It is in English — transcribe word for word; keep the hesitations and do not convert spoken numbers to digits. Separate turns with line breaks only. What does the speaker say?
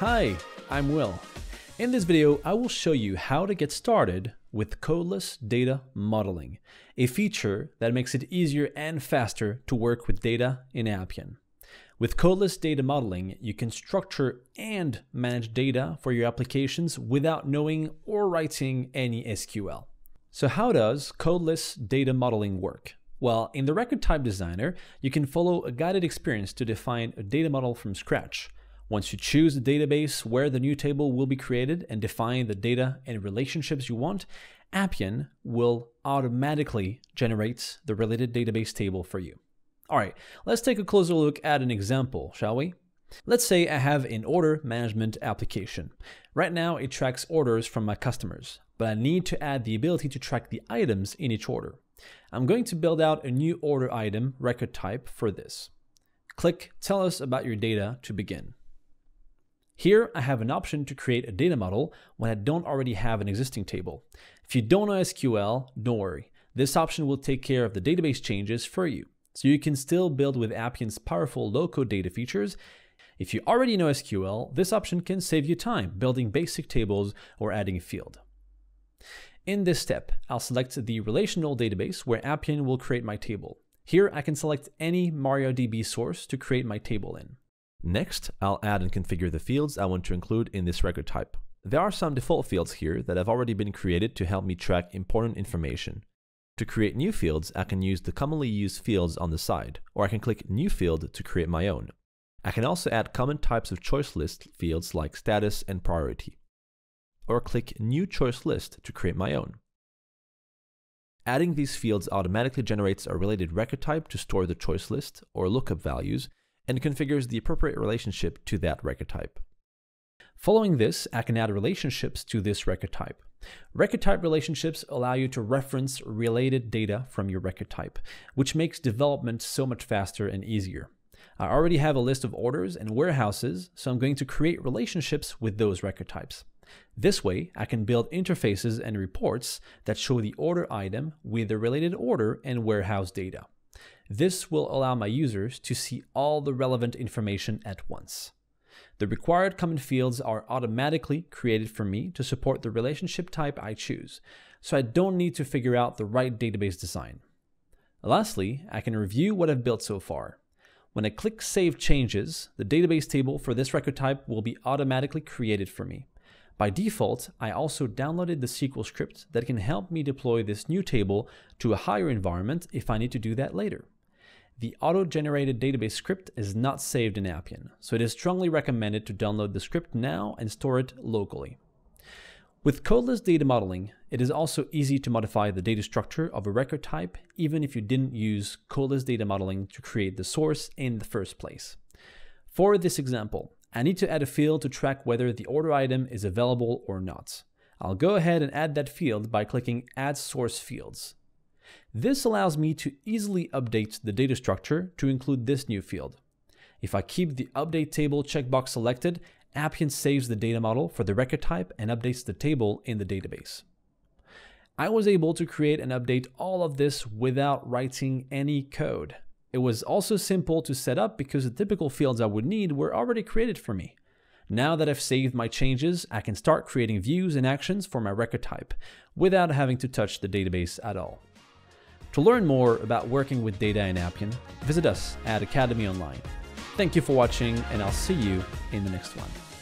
Hi, I'm Will. In this video, I will show you how to get started with Codeless Data Modeling, a feature that makes it easier and faster to work with data in Appian. With Codeless Data Modeling, you can structure and manage data for your applications without knowing or writing any S Q L. So how does Codeless Data Modeling work? Well, in the Record Type Designer, you can follow a guided experience to define a data model from scratch. Once you choose the database where the new table will be created and define the data and relationships you want, Appian will automatically generate the related database table for you. All right, let's take a closer look at an example, shall we? Let's say I have an order management application. Right now, it tracks orders from my customers, but I need to add the ability to track the items in each order. I'm going to build out a new order item record type for this. Click Tell us about your data to begin. Here, I have an option to create a data model when I don't already have an existing table. If you don't know S Q L, don't worry. This option will take care of the database changes for you, so you can still build with Appian's powerful low-code data features. If you already know S Q L, this option can save you time building basic tables or adding a field. In this step, I'll select the relational database where Appian will create my table. Here, I can select any MariaDB source to create my table in. Next, I'll add and configure the fields I want to include in this record type. There are some default fields here that have already been created to help me track important information. To create new fields, I can use the commonly used fields on the side, or I can click New Field to create my own. I can also add common types of choice list fields like status and priority, or click New Choice List to create my own. Adding these fields automatically generates a related record type to store the choice list or lookup values and configures the appropriate relationship to that record type. Following this, I can add relationships to this record type. Record type relationships allow you to reference related data from your record type, which makes development so much faster and easier. I already have a list of orders and warehouses, so I'm going to create relationships with those record types. This way, I can build interfaces and reports that show the order item with the related order and warehouse data. This will allow my users to see all the relevant information at once. The required common fields are automatically created for me to support the relationship type I choose, so I don't need to figure out the right database design. Lastly, I can review what I've built so far. When I click Save Changes, the database table for this record type will be automatically created for me. By default, I also downloaded the S Q L script that can help me deploy this new table to a higher environment if I need to do that later. The auto-generated database script is not saved in Appian, so it is strongly recommended to download the script now and store it locally. With Codeless Data Modeling, it is also easy to modify the data structure of a record type even if you didn't use Codeless Data Modeling to create the source in the first place. For this example, I need to add a field to track whether the order item is available or not. I'll go ahead and add that field by clicking Add Source Fields. This allows me to easily update the data structure to include this new field. If I keep the Update Table checkbox selected, Appian saves the data model for the record type and updates the table in the database. I was able to create and update all of this without writing any code. It was also simple to set up because the typical fields I would need were already created for me. Now that I've saved my changes, I can start creating views and actions for my record type without having to touch the database at all. To learn more about working with data in Appian, visit us at Academy Online. Thank you for watching, and I'll see you in the next one.